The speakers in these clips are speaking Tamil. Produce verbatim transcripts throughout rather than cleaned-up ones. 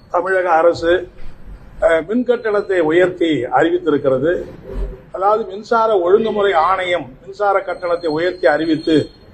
தமிழக அரசு மின் கட்டணத்தை உயர்த்தி அறிவித்திருக்கிறது. அதாவது மின்சார ஒழுங்குமுறை ஆணையம் மின்சார கட்டணத்தை உயர்த்தி அறிவித்து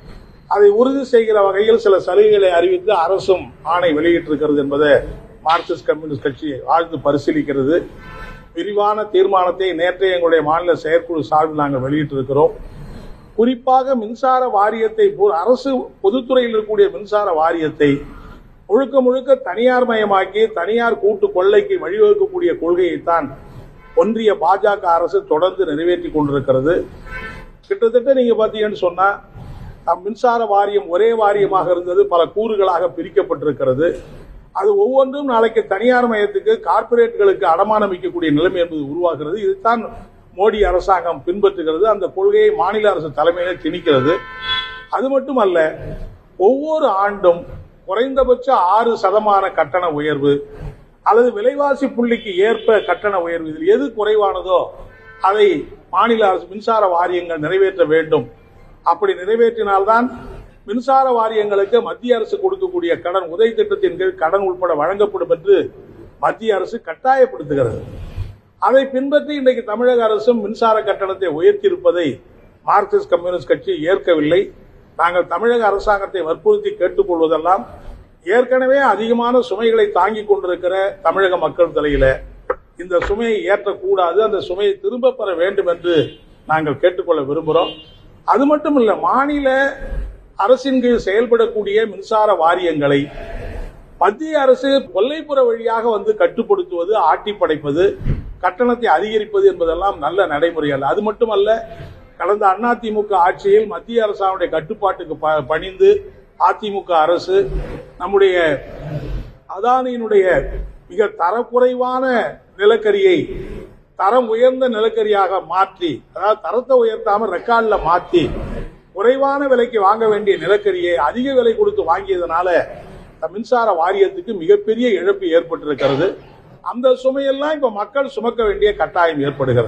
அதை உறுதி செய்கிற வகையில் சில சலுகைகளை அறிவித்து அரசும் ஆணை வெளியிட்டிருக்கிறது என்பதை மார்க்சிஸ்ட் கம்யூனிஸ்ட் கட்சி ஆழ்ந்து பரிசீலிக்கிறது. விரிவான தீர்மானத்தை நேற்றைய எங்களுடைய மாநில செயற்குழு சார்பில் நாங்கள் வெளியிட்டிருக்கிறோம். குறிப்பாக மின்சார வாரியத்தை அரசு பொதுத்துறையில் இருக்கக்கூடிய மின்சார வாரியத்தை முழுக்க முழுக்க தனியார் மயமாக்கி தனியார் கூட்டு கொள்ளைக்கு வழிவகுக்கக்கூடிய கொள்கையைத்தான் ஒன்றிய பாஜக அரசு தொடர்ந்து நிறைவேற்றி கொண்டிருக்கிறது. கிட்டத்தட்ட நீங்க பாத்தீங்கன்னு சொன்னா மின்சார வாரியம் ஒரே வாரியமாக இருந்தது, பல கூறுகளாக பிரிக்கப்பட்டிருக்கிறது. அது ஒவ்வொன்றும் நாளைக்கு தனியார் மயத்துக்கு கார்பரேட்டுகளுக்கு அடமானம் வைக்கக்கூடிய நிலைமை என்பது உருவாகிறது. இதுதான் மோடி அரசாங்கம் பின்பற்றுகிறது. அந்த கொள்கையை மாநில அரசு தலைமையில திணிக்கிறது. அது மட்டுமல்ல, ஒவ்வொரு ஆண்டும் குறைந்தபட்ச ஆறு சதமான கட்டண உயர்வு அல்லது விலைவாசி புள்ளிக்கு ஏற்ப கட்டண உயர்வு, இதில் எது குறைவானதோ அதை மாநில அரசு மின்சார வாரியங்கள் நிறைவேற்ற வேண்டும். அப்படி நிறைவேற்றினால்தான் மின்சார வாரியங்களுக்கு மத்திய அரசு கொடுக்கக்கூடிய கடன் உதவி திட்டத்தின் கீழ் கடன் உட்பட வழங்கப்படும் என்று மத்திய அரசு கட்டாயப்படுத்துகிறது. அதை பின்பற்றி இன்றைக்கு தமிழக அரசும் மின்சார கட்டணத்தை உயர்த்தியிருப்பதை மார்க்சிஸ்ட் கம்யூனிஸ்ட் கட்சி ஏற்கவில்லை. நாங்கள் தமிழக அரசாங்கத்தை வற்புறுத்தி கேட்டுக்கொள்வதெல்லாம் ஏற்கனவே அதிகமான சுமைகளை தாங்கிக் கொண்டிருக்கிற தமிழக மக்கள் தலையில இந்த சுமையை ஏற்றக்கூடாது, அந்த சுமையை திரும்ப பெற வேண்டும் என்று நாங்கள் கேட்டுக்கொள்ள விரும்புகிறோம். அது மட்டும் இல்ல, மாநில அரசின் கீழ் செயல்படக்கூடிய மின்சார வாரியங்களை மத்திய அரசு கொல்லைப்புற வழியாக வந்து கட்டுப்படுத்துவது, ஆட்டி படைப்பது, கட்டணத்தை அதிகரிப்பது என்பதெல்லாம் நல்ல நடைமுறை அல்ல. அது மட்டுமல்ல, கடந்த அதிமுக ஆட்சியில் மத்திய அரசாவுடைய கட்டுப்பாட்டுக்கு பணிந்து அதிமுக அரசு நம்முடைய அதானியினுடைய மிக தரக்குறைவான நிலக்கரியை தரம் உயர்ந்த நிலக்கரியாக மாற்றி, அதாவது தரத்தை உயர்த்தாம ரெக்கார்ட்ல மாற்றி குறைவான விலைக்கு வாங்க வேண்டிய நிலக்கரியை அதிக விலை கொடுத்து வாங்கியதனால மின்சார வாரியத்துக்கு மிகப்பெரிய இழப்பு ஏற்பட்டிருக்கிறது. அந்த சுமையெல்லாம் இப்ப மக்கள் சுமக்க வேண்டிய கட்டாயம் ஏற்படுகிறது.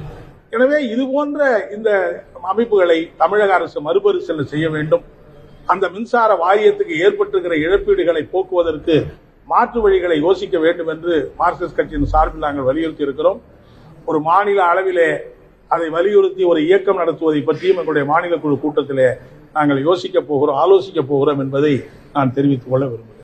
எனவே இது போன்ற இந்த அமைப்புகளை தமிழக அரசு மறுபரிசீலனை செய்ய வேண்டும். அந்த மின்சார வாரியத்துக்கு ஏற்பட்டிருக்கிற இழப்பீடுகளை போக்குவதற்கு மாற்று வழிகளை யோசிக்க வேண்டும் என்று மார்க்சிஸ்ட் கட்சியின் சார்பில் நாங்கள் வலியுறுத்தி இருக்கிறோம். ஒரு மாநில அளவிலே அதை வலியுறுத்தி ஒரு இயக்கம் நடத்துவதை பற்றியும் எங்களுடைய மாநில குழு கூட்டத்திலே நாங்கள் யோசிக்க போகிறோம், ஆலோசிக்க போகிறோம் என்பதை நான் தெரிவித்துக் கொள்ள விரும்புகிறேன்.